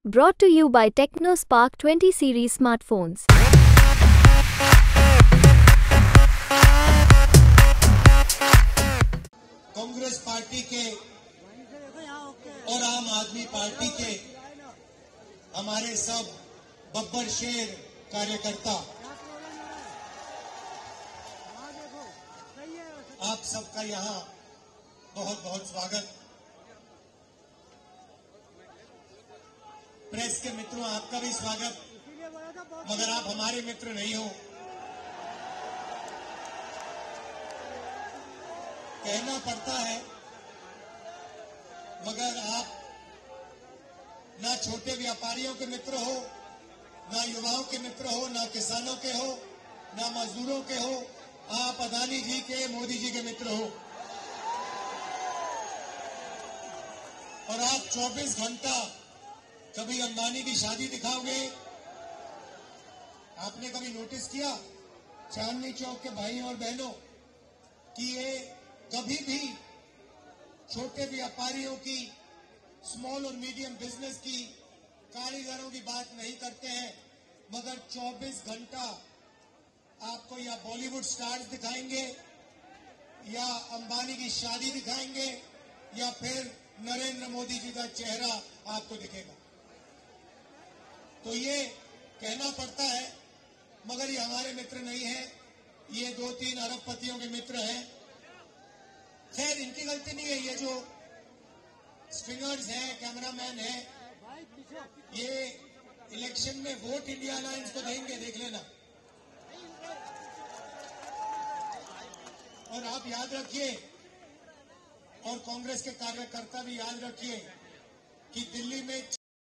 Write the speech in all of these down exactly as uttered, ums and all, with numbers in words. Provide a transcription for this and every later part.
Brought to you by TechnoSpark twenty series smartphones. Congress party के और आम आदमी पार्टी के हमारे सब बब्बर शेर कार्यकर्ता, आप सबका यहां बहुत बहुत स्वागत। प्रेस के मित्रों, आपका भी स्वागत, मगर आप हमारे मित्र नहीं हो। कहना पड़ता है, मगर आप ना छोटे व्यापारियों के मित्र हो, ना युवाओं के मित्र हो, ना किसानों के हो, ना मजदूरों के हो। आप अदानी जी के, मोदी जी के मित्र हो। और आप चौबीस घंटा कभी अंबानी की शादी दिखाओगे। आपने कभी नोटिस किया चांदनी चौक के भाइयों और बहनों कि ये कभी भी छोटे व्यापारियों की, स्मॉल और मीडियम बिजनेस की, कारीगरों की बात नहीं करते हैं, मगर चौबीस घंटा आपको या बॉलीवुड स्टार्स दिखाएंगे, या अंबानी की शादी दिखाएंगे, या फिर नरेंद्र मोदी जी का चेहरा आपको दिखेगा। तो ये कहना पड़ता है, मगर ये हमारे मित्र नहीं है, ये दो तीन अरबपतियों के मित्र हैं। खैर, इनकी गलती नहीं है। ये जो स्ट्रिंगर्स हैं, कैमरामैन हैं, ये इलेक्शन में वोट इंडिया अलायंस को देंगे, देख लेना। और आप याद रखिए, और कांग्रेस के कार्यकर्ता भी याद रखिए कि दिल्ली में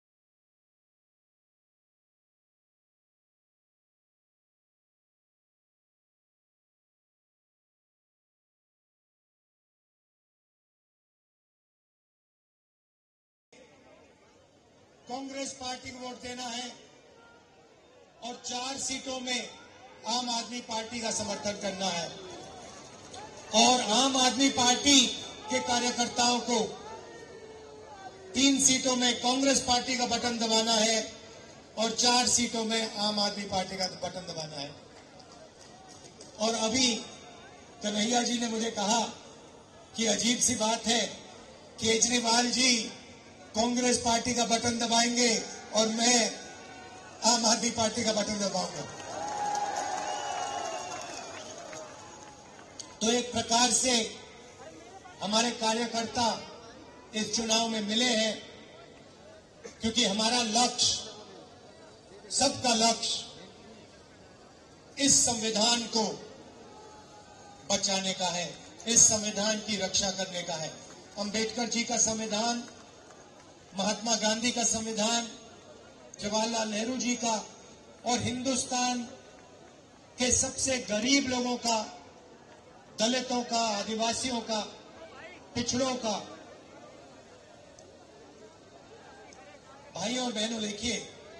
कांग्रेस पार्टी को वोट देना है और चार सीटों में आम आदमी पार्टी का समर्थन करना है। और आम आदमी पार्टी के कार्यकर्ताओं को तीन सीटों में कांग्रेस पार्टी का बटन दबाना है और चार सीटों में आम आदमी पार्टी का बटन दबाना है। और अभी कन्हैया जी ने मुझे कहा कि अजीब सी बात है, केजरीवाल जी कांग्रेस पार्टी का बटन दबाएंगे और मैं आम आदमी पार्टी का बटन दबाऊंगा। तो एक प्रकार से हमारे कार्यकर्ता इस चुनाव में मिले हैं, क्योंकि हमारा लक्ष्य, सबका लक्ष्य इस संविधान को बचाने का है, इस संविधान की रक्षा करने का है। अंबेडकर जी का संविधान, महात्मा गांधी का संविधान, जवाहरलाल नेहरू जी का, और हिंदुस्तान के सबसे गरीब लोगों का, दलितों का, आदिवासियों का, पिछड़ों का। भाइयों और बहनों, देखिए,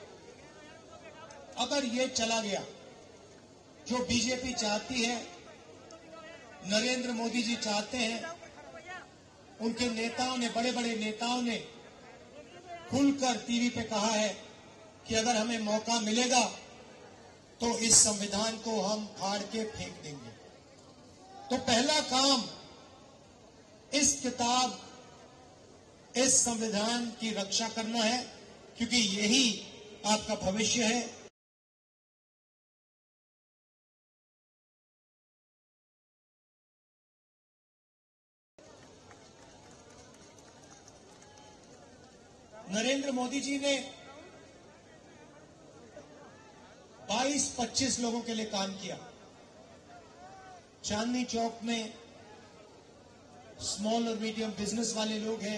अगर ये चला गया जो बीजेपी चाहती है, नरेंद्र मोदी जी चाहते हैं, उनके नेताओं ने, बड़े बड़े नेताओं ने खुलकर टीवी पे कहा है कि अगर हमें मौका मिलेगा तो इस संविधान को हम फाड़ के फेंक देंगे। तो पहला काम इस किताब, इस संविधान की रक्षा करना है, क्योंकि यही आपका भविष्य है। नरेंद्र मोदी जी ने बाईस पच्चीस लोगों के लिए काम किया। चांदनी चौक में स्मॉल और मीडियम बिजनेस वाले लोग हैं,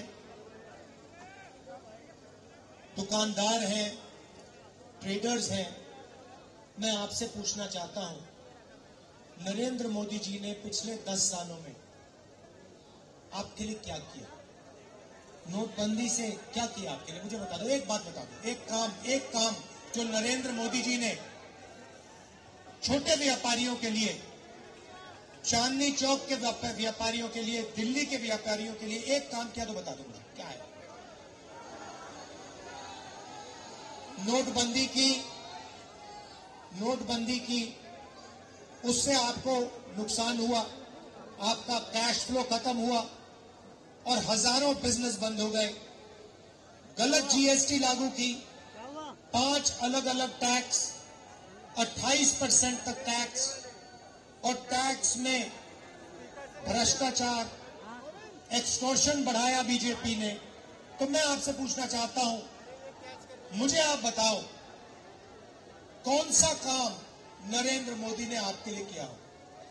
दुकानदार हैं, ट्रेडर्स हैं। मैं आपसे पूछना चाहता हूं, नरेंद्र मोदी जी ने पिछले दस सालों में आपके लिए क्या किया? नोटबंदी से क्या किया आपके लिए? मुझे बता दो, एक बात बता दो, एक काम, एक काम जो नरेंद्र मोदी जी ने छोटे व्यापारियों के लिए, चांदनी चौक के व्यापारियों के लिए, दिल्ली के व्यापारियों के लिए एक काम किया तो बता दो मुझे, क्या है? नोटबंदी की नोटबंदी की उससे आपको नुकसान हुआ, आपका कैश फ्लो खत्म हुआ और हजारों बिजनेस बंद हो गए। गलत जीएसटी लागू की, पांच अलग अलग टैक्स, अट्ठाईस परसेंट तक टैक्स, और टैक्स में भ्रष्टाचार, एक्सटॉर्शन बढ़ाया बीजेपी ने। तो मैं आपसे पूछना चाहता हूं, मुझे आप बताओ कौन सा काम नरेंद्र मोदी ने आपके लिए किया हो?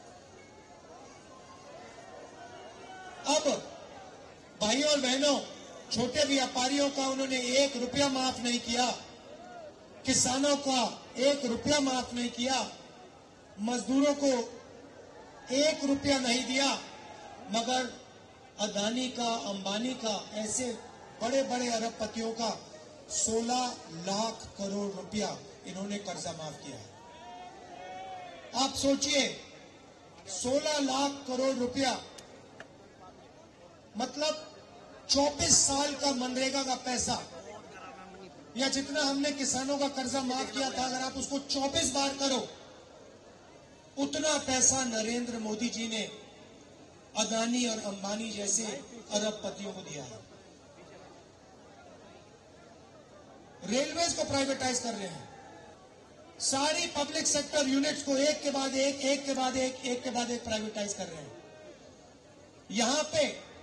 अब भाइयों और बहनों, छोटे व्यापारियों का उन्होंने एक रुपया माफ नहीं किया, किसानों का एक रुपया माफ नहीं किया, मजदूरों को एक रुपया नहीं दिया, मगर अदानी का, अंबानी का, ऐसे बड़े बड़े अरबपतियों का सोलह लाख करोड़ रुपया इन्होंने कर्जा माफ किया है। आप सोचिए, सोलह लाख करोड़ रुपया मतलब चौबीस साल का मनरेगा का पैसा, या जितना हमने किसानों का कर्जा माफ किया था, अगर आप उसको चौबीस बार करो, उतना पैसा नरेंद्र मोदी जी ने अदानी और अंबानी जैसे अरबपतियों को दिया है। रेलवेज को प्राइवेटाइज कर रहे हैं, सारी पब्लिक सेक्टर यूनिट्स को एक के बाद एक, एक के बाद एक, एक के बाद एक प्राइवेटाइज कर रहे हैं। यहां पे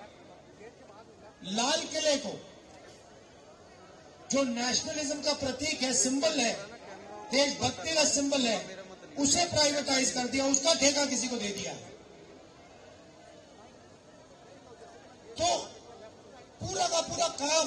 लाल किले को, जो नेशनलिज्म का प्रतीक है, सिंबल है, देशभक्ति का सिंबल है, उसे प्राइवेटाइज कर दिया, उसका ठेका किसी को दे दिया। तो पूरा का पूरा काम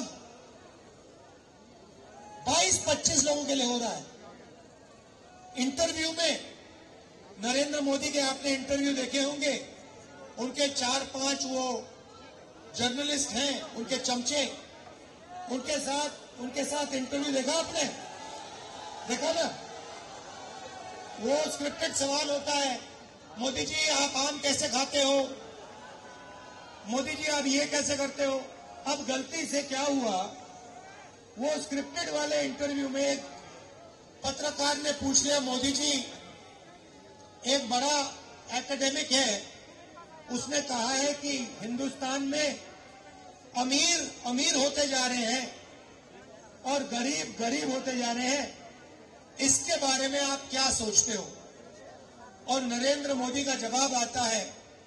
बाईस पच्चीस लोगों के लिए हो रहा है। इंटरव्यू में नरेंद्र मोदी के आपने इंटरव्यू देखे होंगे, उनके चार पांच वो जर्नलिस्ट हैं, उनके चमचे, उनके साथ उनके साथ इंटरव्यू देखा आपने? देखा ना? वो स्क्रिप्टेड सवाल होता है, मोदी जी आप आम कैसे खाते हो, मोदी जी आप ये कैसे करते हो। अब गलती से क्या हुआ, वो स्क्रिप्टेड वाले इंटरव्यू में एक पत्रकार ने पूछ लिया, मोदी जी एक बड़ा एकेडमिक है, उसने कहा है कि हिंदुस्तान में अमीर अमीर होते जा रहे हैं और गरीब गरीब होते जा रहे हैं, इसके बारे में आप क्या सोचते हो? और नरेंद्र मोदी का जवाब आता है,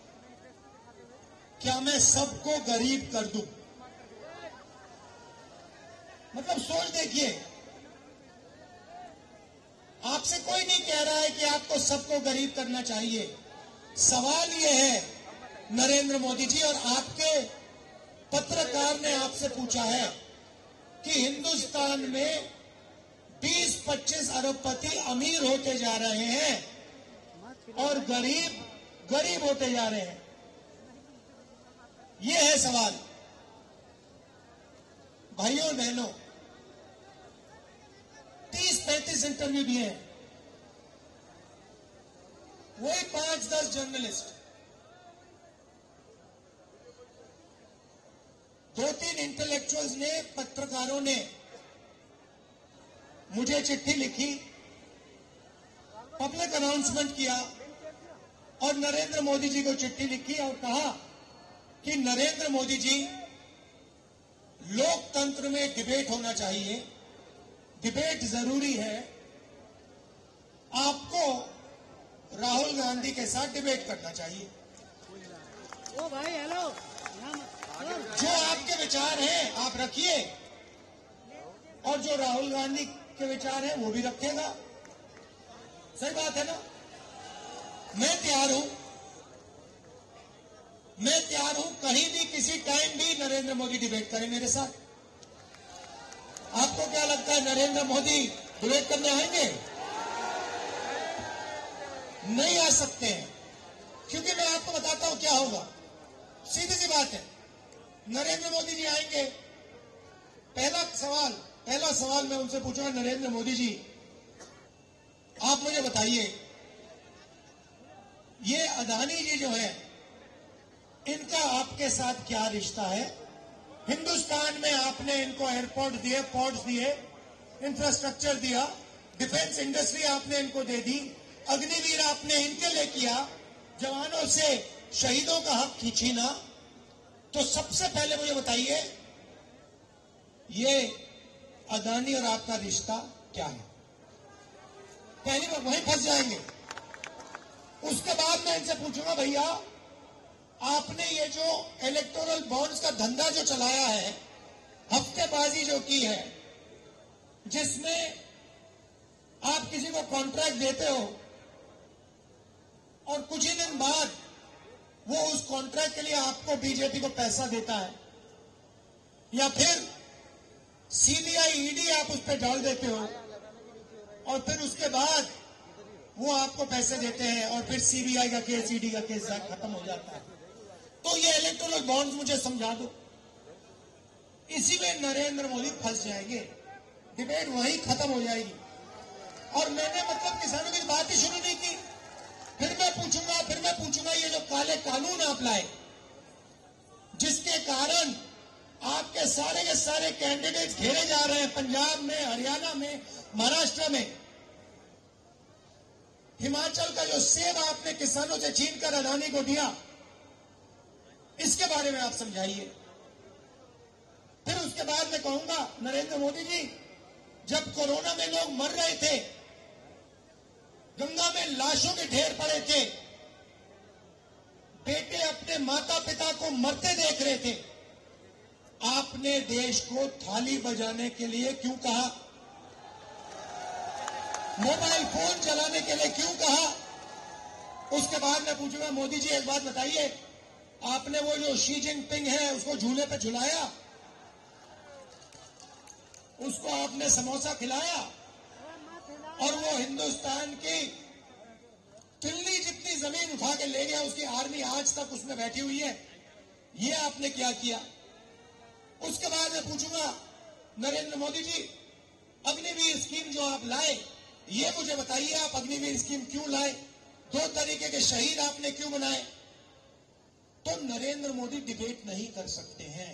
क्या मैं सबको गरीब कर दूं? मतलब सोच देखिए, आपसे कोई नहीं कह रहा है कि आपको सबको गरीब करना चाहिए। सवाल यह है नरेंद्र मोदी जी, और आपके पत्रकार ने आपसे पूछा है कि हिंदुस्तान में बीस पच्चीस अरबपति अमीर होते जा रहे हैं और गरीब गरीब होते जा रहे हैं। यह है सवाल। भाइयों और बहनों, तीस पैंतीस इंटरव्यू दिए हैं, वही पांच दस जर्नलिस्ट, दो तीन इंटेलेक्चुअल्स ने, पत्रकारों ने मुझे चिट्ठी लिखी, पब्लिक अनाउंसमेंट किया और नरेंद्र मोदी जी को चिट्ठी लिखी और कहा कि नरेंद्र मोदी जी, लोकतंत्र में डिबेट होना चाहिए, डिबेट जरूरी है, आपको राहुल गांधी के साथ डिबेट करना चाहिए। ओ भाई हेलो, जो आपके विचार हैं आप रखिए और जो राहुल गांधी के विचार हैं वो भी रखेगा। सही बात है ना? मैं तैयार हूं, मैं तैयार हूं, कहीं भी किसी टाइम भी नरेंद्र मोदी डिबेट करें मेरे साथ। आपको क्या लगता है नरेंद्र मोदी डिबेट करने आएंगे? नहीं आ सकते हैं, क्योंकि मैं आपको बताता हूं क्या होगा। सीधी सी बात है, नरेंद्र मोदी जी आएंगे, पहला सवाल पहला सवाल मैं उनसे पूछूंगा, नरेंद्र मोदी जी आप मुझे बताइए, ये अदानी जी जो है, इनका आपके साथ क्या रिश्ता है? हिंदुस्तान में आपने इनको एयरपोर्ट दिए, पोर्ट्स दिए, इंफ्रास्ट्रक्चर दिया, डिफेंस इंडस्ट्री आपने इनको दे दी, अग्निवीर आपने इनके लिए किया, जवानों से शहीदों का हक खींचीना। तो सबसे पहले मुझे बताइए, ये अदानी और आपका रिश्ता क्या है? पहली बार वहीं फंस जाएंगे। उसके बाद मैं इनसे पूछूंगा, भैया आपने ये जो इलेक्टोरल बॉन्ड्स का धंधा जो चलाया है, हफ्तेबाजी जो की है, जिसमें आप किसी को कॉन्ट्रैक्ट देते हो और कुछ ही दिन बाद वो उस कॉन्ट्रैक्ट के लिए आपको बीजेपी को पैसा देता है, या फिर सीबीआई ईडी आप उस पर डाल देते हो और फिर उसके बाद वो आपको पैसे देते हैं और फिर सीबीआई का केस, ईडी का केस खत्म हो जाता है। तो ये इलेक्टोरल बॉन्ड्स मुझे समझा दो। इसी में नरेंद्र मोदी फंस जाएंगे, डिबेट वहीं खत्म हो जाएगी। और मैंने मतलब किसानों की बात ही शुरू नहीं की। फिर मैं पूछूंगा फिर मैं पूछूंगा ये जो काले कानून आप लाए, जिसके कारण आपके सारे के सारे कैंडिडेट्स घेरे जा रहे हैं, पंजाब में, हरियाणा में, महाराष्ट्र में, हिमाचल का जो सेब आपने किसानों से छीनकर अडानी को दिया, इसके बारे में आप समझाइए। फिर उसके बाद मैं कहूंगा, नरेंद्र मोदी जी, जब कोरोना में लोग मर रहे थे, गंगा में लाशों के ढेर पड़े थे, बेटे अपने माता पिता को मरते देख रहे थे, आपने देश को थाली बजाने के लिए क्यों कहा? मोबाइल फोन चलाने के लिए क्यों कहा? उसके बाद मैं पूछूंगा, मोदी जी एक बात बताइए, आपने वो जो शी जिनपिंग है उसको झूले पे झुलाया, उसको आपने समोसा खिलाया, और वो हिंदुस्तान की दिल्ली जितनी जमीन उठा के ले गया, उसकी आर्मी आज तक उसमें बैठी हुई है। ये आपने क्या किया? उसके बाद मैं पूछूंगा, नरेंद्र मोदी जी, अग्निवीर स्कीम जो आप लाए, ये मुझे बताइए, आप अग्निवीर स्कीम क्यों लाए? दो तरीके के शहीद आपने क्यों बनाए? तो नरेंद्र मोदी डिबेट नहीं कर सकते हैं।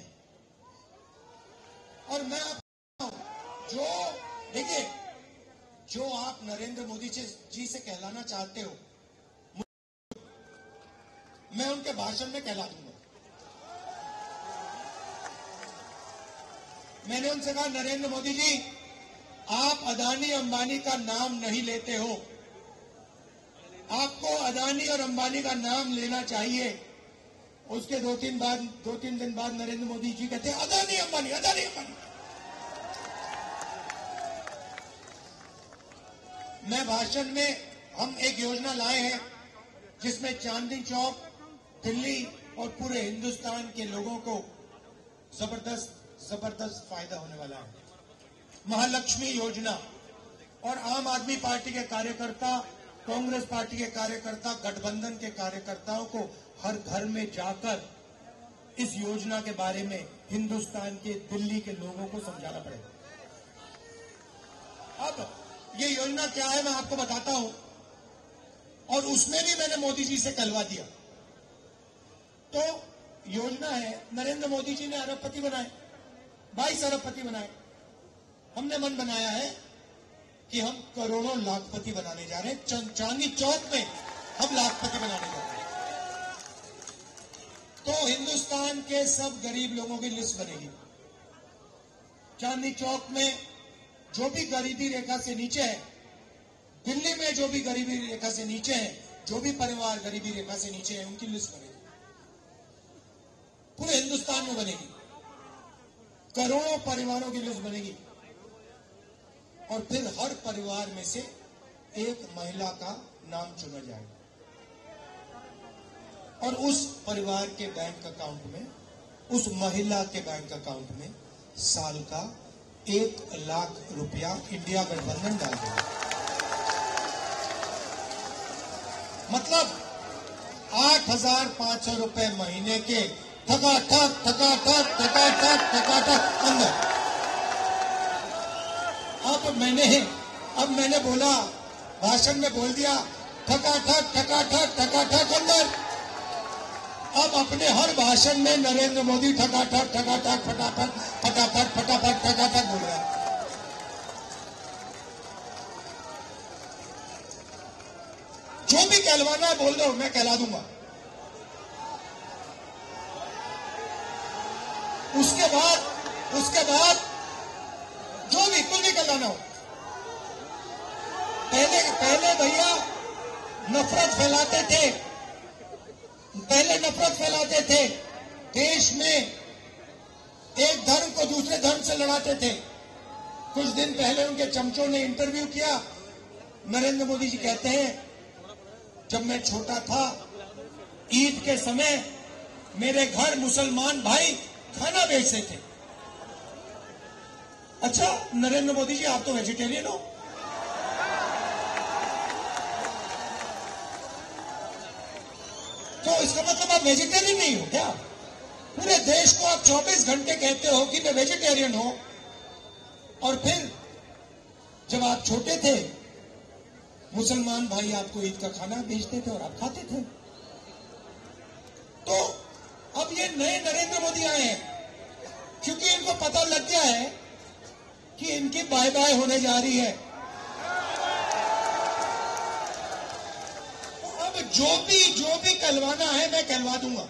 और मैं आप जो देखिए, जो आप नरेंद्र मोदी जी से कहलाना चाहते हो, मैं उनके भाषण में कहला दूंगा। मैंने उनसे कहा, नरेंद्र मोदी जी, आप अदानी अंबानी का नाम नहीं लेते हो, आपको अदानी और अंबानी का नाम लेना चाहिए। उसके दो तीन बाद दो तीन दिन बाद नरेंद्र मोदी जी कहते हैं, अदानी अंबानी, अदानी अंबानी। मैं भाषण में, हम एक योजना लाए हैं जिसमें चांदनी चौक, दिल्ली और पूरे हिंदुस्तान के लोगों को जबरदस्त जबरदस्त फायदा होने वाला है। महालक्ष्मी योजना, और आम आदमी पार्टी के कार्यकर्ता, कांग्रेस पार्टी के कार्यकर्ता, गठबंधन के कार्यकर्ताओं को हर घर में जाकर इस योजना के बारे में हिंदुस्तान के, दिल्ली के लोगों को समझाना पड़ेगा। अब ये योजना क्या है मैं आपको बताता हूं, और उसमें भी मैंने मोदी जी से कहलवा दिया। तो योजना है, नरेंद्र मोदी जी ने अरबपति बनाए, बाईस अरबपति बनाए। हमने मन बनाया है कि हम करोड़ों लाखपति बनाने जा रहे हैं। चांदनी चौक में हम लाखपति बनाने जा रहे हैं। तो हिंदुस्तान के सब गरीब लोगों की लिस्ट बनेगी। चांदनी चौक में जो भी गरीबी रेखा से नीचे है, दिल्ली में जो भी गरीबी रेखा से नीचे है, जो भी परिवार गरीबी रेखा से नीचे है, उनकी लिस्ट बनेगी। पूरे हिंदुस्तान में बनेगी, करोड़ों परिवारों की लिस्ट बनेगी, और फिर हर परिवार में से एक महिला का नाम चुना जाएगा, और उस परिवार के बैंक अकाउंट में, उस महिला के बैंक अकाउंट में साल का एक लाख रुपया इंडिया गठबंधन डाल देगा। मतलब आठ हजार पांच सौ रुपए महीने के ठकाठक ठकाठक ठकाठक ठकाठक अंदर। अब मैंने अब मैंने बोला, भाषण में बोल दिया, ठकाठक ठकाठक ठकाठक अंदर। अब अपने हर भाषण में नरेंद्र मोदी ठकाठक ठकाठक फटाफट फटाफट फटाफट ठकाठक बोल रहा है। जो भी कहलवाना है बोल दो, मैं कहला दूंगा। उसके बाद उसके बाद जो भी कुछ भी कहलाना हो, पहले पहले भैया नफरत फैलाते थे, पहले नफरत फैलाते थे, देश में एक धर्म को दूसरे धर्म से लड़ाते थे। कुछ दिन पहले उनके चमचों ने इंटरव्यू किया, नरेंद्र मोदी जी कहते हैं जब मैं छोटा था ईद के समय मेरे घर मुसलमान भाई खाना बेचते थे। अच्छा नरेंद्र मोदी जी, आप तो वेजिटेरियन हो, तो इसका मतलब आप वेजिटेरियन नहीं हो क्या? पूरे देश को आप चौबीस घंटे कहते हो कि मैं वेजिटेरियन हूं, और फिर जब आप छोटे थे मुसलमान भाई आपको ईद का खाना भेजते थे और आप खाते थे। तो अब ये नए नरेंद्र मोदी आए हैं क्योंकि इनको पता लग गया है कि इनकी बाय बाय होने जा रही है। तो अब जो भी जो भी कहलवाना है मैं कहलवा दूंगा।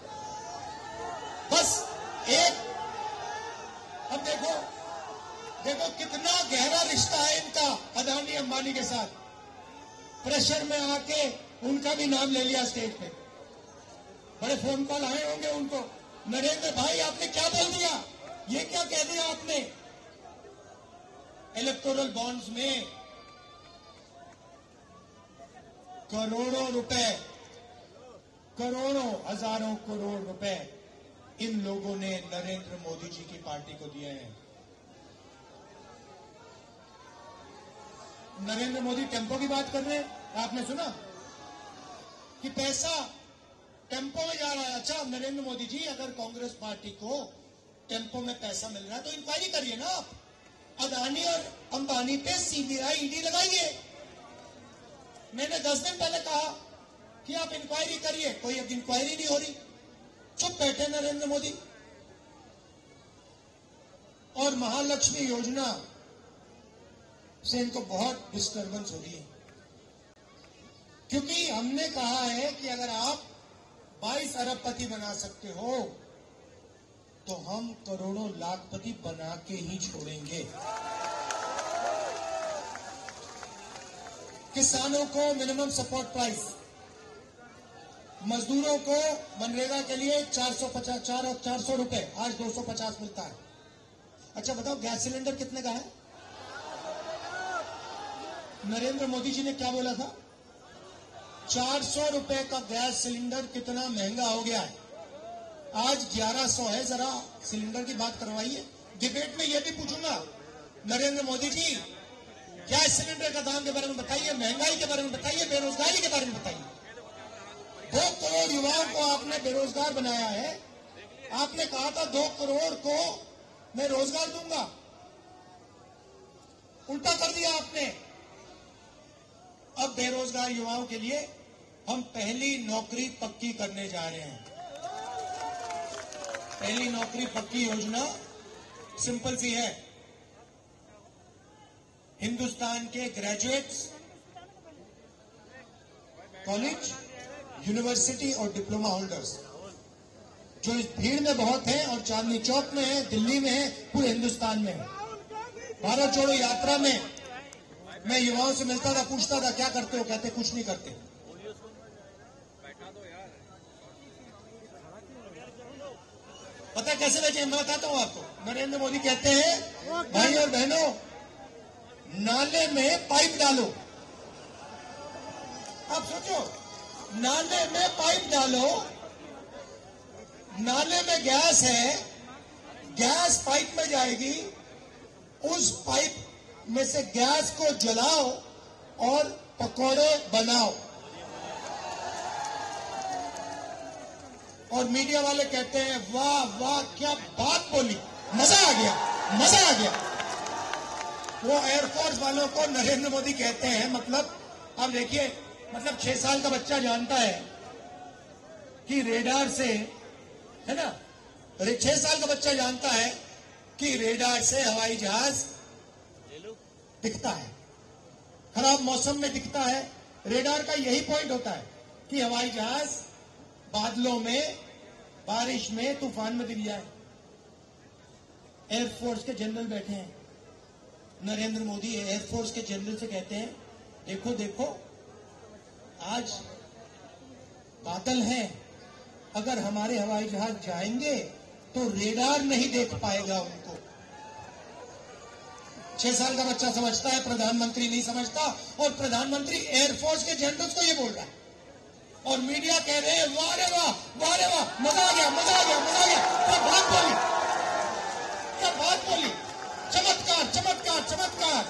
बस एक, अब देखो देखो कितना गहरा रिश्ता है इनका अदानी अंबानी के साथ। प्रेशर में आके उनका भी नाम ले लिया स्टेज पे, बड़े फोन कॉल आए होंगे उनको, नरेंद्र भाई आपने क्या बोल दिया, ये क्या कह दिया आपने। इलेक्टोरल बॉन्ड्स में करोड़ों रुपए, करोड़ों हजारों करोड़ रुपए इन लोगों ने नरेंद्र मोदी जी की पार्टी को दिए हैं। नरेंद्र मोदी टेम्पो की बात कर रहे हैं, आपने सुना कि पैसा टेम्पो में जा रहा है। अच्छा नरेंद्र मोदी जी, अगर कांग्रेस पार्टी को टेम्पो में पैसा मिल रहा है तो इंक्वायरी करिए ना आप, अदानी और अंबानी पे सीबीआई ईडी लगाइए। मैंने दस दिन पहले कहा कि आप इंक्वायरी करिए, कोई अब इंक्वायरी नहीं हो रही, चुप बैठे नरेंद्र मोदी। और महालक्ष्मी योजना से इनको बहुत डिस्टर्बेंस हो रही है, क्योंकि हमने कहा है कि अगर आप बाईस अरबपति बना सकते हो तो हम करोड़ों लाखपति बना के ही छोड़ेंगे। किसानों को मिनिमम सपोर्ट प्राइस, मजदूरों को मनरेगा के लिए चार सौ पचास चार और चार सौ रुपए, आज दो सौ पचास मिलता है। अच्छा बताओ गैस सिलेंडर कितने का है? नरेंद्र मोदी जी ने क्या बोला था? चार सौ रुपए का गैस सिलेंडर कितना महंगा हो गया है, आज ग्यारह सौ है। जरा सिलेंडर की बात करवाइए। डिबेट में यह भी पूछूंगा, नरेंद्र मोदी जी गैस सिलेंडर का दाम के बारे में बताइए, महंगाई के बारे में बताइए, बेरोजगारी के बारे में बताइए। दो करोड़ युवाओं को आपने बेरोजगार बनाया है, आपने कहा था दो करोड़ को मैं रोजगार दूंगा, उल्टा कर दिया आपने। अब बेरोजगार युवाओं के लिए हम पहली नौकरी पक्की करने जा रहे हैं। पहली नौकरी पक्की योजना सिंपल सी है, हिंदुस्तान के ग्रेजुएट्स, कॉलेज, यूनिवर्सिटी और डिप्लोमा होल्डर्स जो इस भीड़ में बहुत हैं और चांदनी चौक में है, दिल्ली में है, पूरे हिंदुस्तान में है। भारत जोड़ो यात्रा में मैं युवाओं से मिलता था, पूछता था क्या करते हो, कहते कुछ नहीं करते। पता कैसे बेचे, मैं बताता हूं आपको। नरेंद्र मोदी कहते हैं भाई और बहनों नाले में पाइप डालो। आप सोचो, नाले में पाइप डालो, नाले में गैस है, गैस पाइप में जाएगी, उस पाइप में से गैस को जलाओ और पकौड़े बनाओ। और मीडिया वाले कहते हैं वाह वाह क्या बात बोली, मजा आ गया, मजा आ गया। वो एयरफोर्स वालों को नरेंद्र मोदी कहते हैं, मतलब अब देखिए, मतलब छह साल का बच्चा जानता है कि रेडार से, है ना, छह साल का बच्चा जानता है कि रेडार से हवाई जहाज दिखता है, खराब मौसम में दिखता है, रेडार का यही पॉइंट होता है कि हवाई जहाज बादलों में, बारिश में, तूफान में दिख जाए। एयरफोर्स के जनरल बैठे हैं, नरेंद्र मोदी एयरफोर्स के जनरल से कहते हैं, देखो देखो आज बादल हैं, अगर हमारे हवाई जहाज जाएंगे तो रेडार नहीं देख पाएगा उनको। छह साल का बच्चा समझता है, प्रधानमंत्री नहीं समझता, और प्रधानमंत्री एयरफोर्स के जनरल्स को ये बोल रहा है और मीडिया कह रहे हैं वाह रे वाह, वाह रे वाह, मजा आ गया, मजा आ गया, मजा आ गया। क्या बात बोली, क्या बात बोली, चमत्कार, चमत्कार, चमत्कार।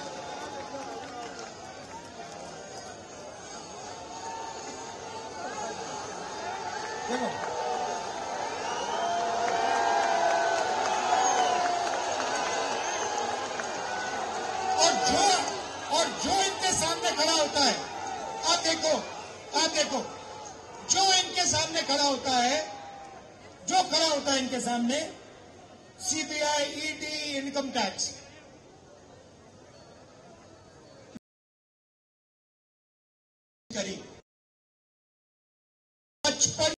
देखो और जो और जो इनके सामने खड़ा होता है, आप देखो, आप देखो, जो इनके सामने खड़ा होता है, जो खड़ा होता है इनके सामने, सीबीआई, ईडी, इनकम टैक्स, करी पचपन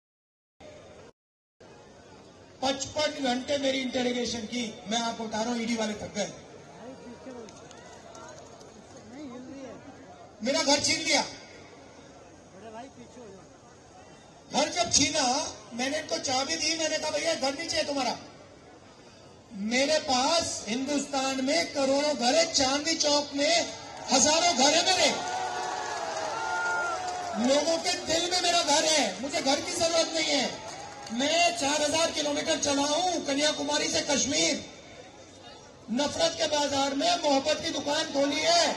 पचपन घंटे मेरी इंटेरोगेशन की। मैं आपको बता रहा हूं, ईडी वाले थक गए। मेरा घर छीन लिया। घर जब छीना, मैंने इनको चाबी दी, मैंने कहा भैया घर नहीं चाहिए तुम्हारा। मेरे पास हिंदुस्तान में करोड़ों घर है, चांदनी चौक में हजारों घर है मेरे। लोगों के दिल में मेरा घर है, मुझे घर की जरूरत नहीं है। मैं चार हजार किलोमीटर चला हूं कन्याकुमारी से कश्मीर, नफरत के बाजार में मोहब्बत की दुकान खोली है,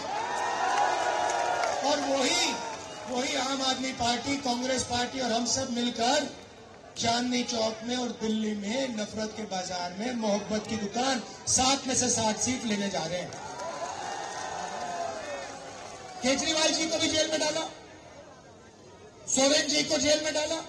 और वही वही आम आदमी पार्टी, कांग्रेस पार्टी और हम सब मिलकर चांदनी चौक में और दिल्ली में नफरत के बाजार में मोहब्बत की दुकान सात में से साठ सीट लेने जा रहे हैं। केजरीवाल जी को भी जेल में डाला, सोरेन जी को जेल में डाला,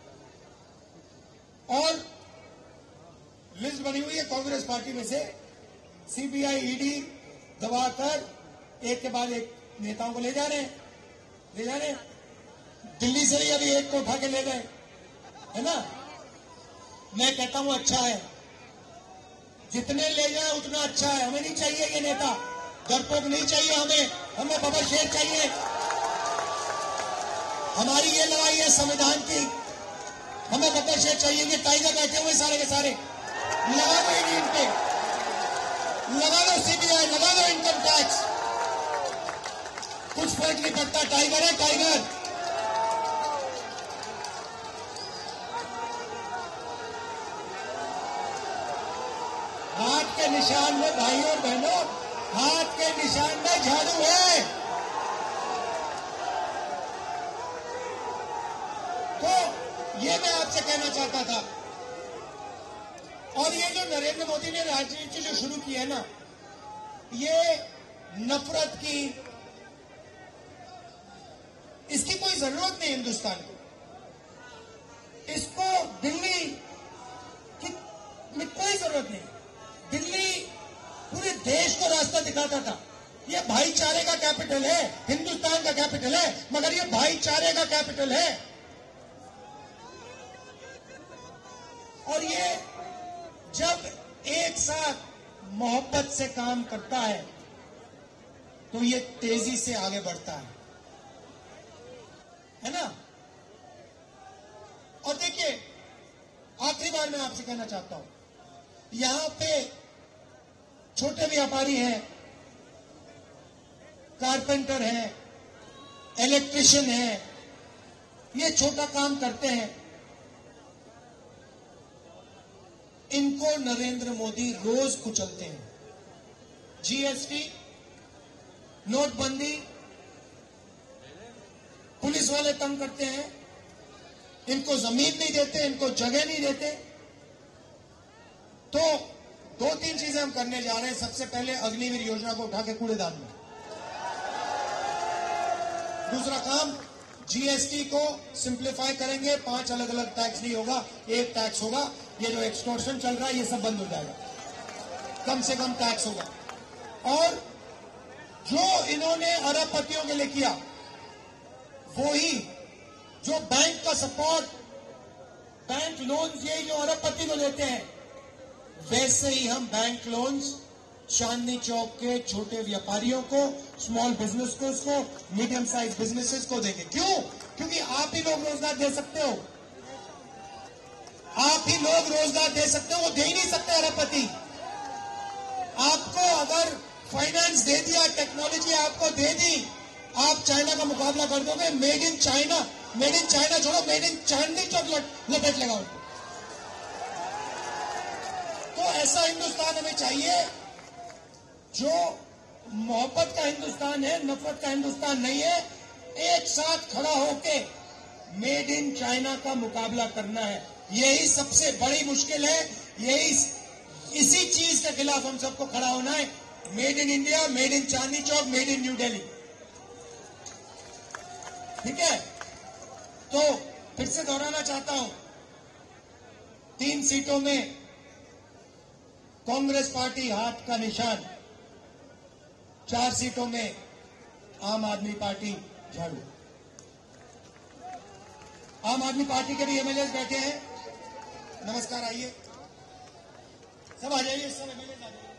और लिस्ट बनी हुई है कांग्रेस पार्टी में से सीबीआई, ईडी दबाकर एक के बाद एक नेताओं को ले जा रहे हैं, ले जा रहे हैं। दिल्ली से ही अभी एक को उठा के ले गए, है ना। मैं कहता हूं अच्छा है, जितने ले जाए उतना अच्छा है। हमें नहीं चाहिए ये नेता, डरपोक नहीं चाहिए हमें, हमें बबर शेर चाहिए। हमारी ये लड़ाई है संविधान की, हमें बबर शेर चाहिए। ये टाइगर बैठे हुए सारे के सारे, लगा दो ईडी इन पे, लगा दो सीबीआई, लगा दो इनकम टैक्स, कुछ फर्क नहीं पड़ता। टाइगर है टाइगर। हाथ के निशान में भाइयों और बहनों, हाथ के निशान में झाड़ू है। तो ये मैं आपसे कहना चाहता था। और ये जो नरेंद्र मोदी ने राजनीति जो शुरू की है ना, ये नफरत की, इसकी कोई जरूरत नहीं हिंदुस्तान को। इसको दिल्ली की में कोई जरूरत नहीं। दिल्ली पूरे देश को रास्ता दिखाता था। ये भाईचारे का कैपिटल है, हिंदुस्तान का कैपिटल है, मगर ये भाईचारे का कैपिटल है। और ये जब एक साथ मोहब्बत से काम करता है तो ये तेजी से आगे बढ़ता है, है ना। और देखिए, आखिरी बार मैं आपसे कहना चाहता हूं, यहां पे छोटे व्यापारी हैं, कारपेंटर हैं, इलेक्ट्रिशियन हैं, ये छोटा काम करते हैं। इनको नरेंद्र मोदी रोज कुचलते हैं। जीएसटी, नोटबंदी, पुलिस वाले तंग करते हैं, इनको जमीन नहीं देते, इनको जगह नहीं देते। तो दो तीन चीजें हम करने जा रहे हैं। सबसे पहले अग्निवीर योजना को उठा के कूड़ेदान में। दूसरा काम, जीएसटी को सिंप्लीफाई करेंगे, पांच अलग अलग टैक्स नहीं होगा, एक टैक्स होगा। ये जो एक्सटॉर्शन चल रहा है ये सब बंद हो जाएगा, कम से कम टैक्स होगा। और जो इन्होंने अरबपतियों के लिए किया, वो ही जो बैंक का सपोर्ट, बैंक लोन्स ये जो अरबपति को देते हैं, वैसे ही हम बैंक लोन्स चांदनी चौक के छोटे व्यापारियों को, स्मॉल बिजनेस को, मीडियम साइज बिजनेसेस को देंगे। क्यों? क्योंकि आप ही लोग रोजगार दे सकते हो, आप ही लोग रोजगार दे सकते हो, वो दे ही नहीं सकते अरबपति। आपको अगर फाइनेंस दे दिया, टेक्नोलॉजी आपको दे दी, आप चाइना का मुकाबला कर दोगे। Made in China, made in China छोड़ो, मेड इन चांदनी चौक लपेट लगाओ। तो ऐसा हिंदुस्तान हमें चाहिए जो मोहब्बत का हिंदुस्तान है, नफरत का हिंदुस्तान नहीं है। एक साथ खड़ा होके मेड इन चाइना का मुकाबला करना है। यही सबसे बड़ी मुश्किल है, यही इसी चीज के खिलाफ हम सबको खड़ा होना है। Made in India, made in Chandni Chowk, made in New Delhi. ठीक है? तो फिर से दोहराना चाहता हूं, तीन सीटों में कांग्रेस पार्टी हाथ का निशान, चार सीटों में आम आदमी पार्टी झाड़ू। आम आदमी पार्टी के भी एमएलए बैठे हैं। नमस्कार, आइए सब, आ जाइए सब एमएलए आ जाइए।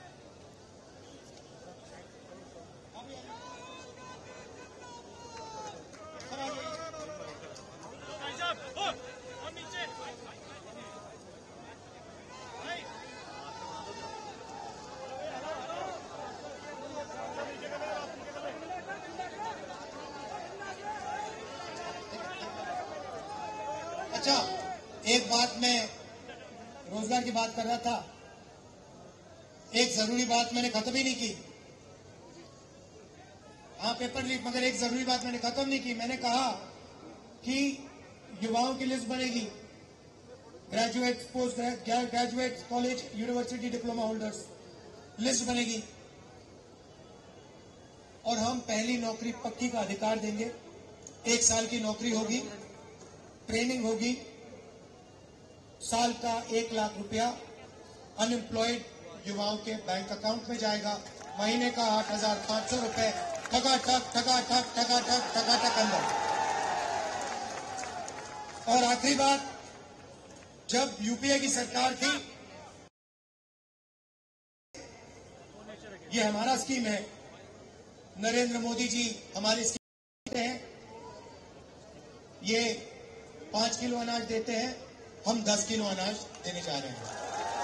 सब आ जाइए। अच्छा, एक बात मैं रोजगार की बात कर रहा था, एक जरूरी बात मैंने खत्म ही नहीं की। हाँ, पेपर लीक, मगर एक जरूरी बात मैंने खत्म नहीं की। मैंने कहा कि युवाओं की लिस्ट बनेगी, graduate, post graduate, college, university diploma holders list बनेगी और हम पहली नौकरी पक्की का अधिकार देंगे। एक साल की नौकरी होगी, ट्रेनिंग होगी, साल का एक लाख रुपया अनएम्प्लॉयड युवाओं के बैंक अकाउंट में जाएगा। महीने का आठ हजार पांच सौ रुपए ठगा ठक ठगा ठक ठगा ठक ठगा ठक अंदर। और आखिरी बात, जब यूपीए की सरकार थी, ये हमारा स्कीम है, नरेंद्र मोदी जी हमारी स्कीम है, ये पांच किलो अनाज देते हैं, हम दस किलो अनाज देने जा रहे हैं।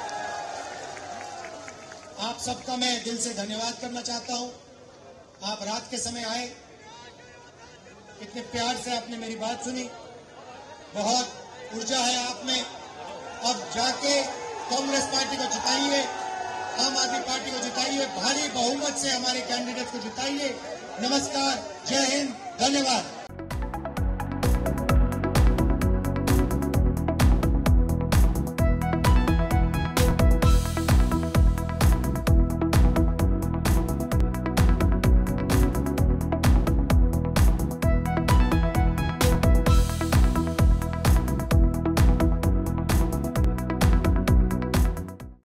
आप सबका मैं दिल से धन्यवाद करना चाहता हूं। आप रात के समय आए, इतने प्यार से आपने मेरी बात सुनी, बहुत ऊर्जा है आप में। अब जाके कांग्रेस पार्टी को जिताइए, आम आदमी पार्टी को जिताइए, भारी बहुमत से हमारे कैंडिडेट को जिताइए। नमस्कार, जय हिंद, धन्यवाद।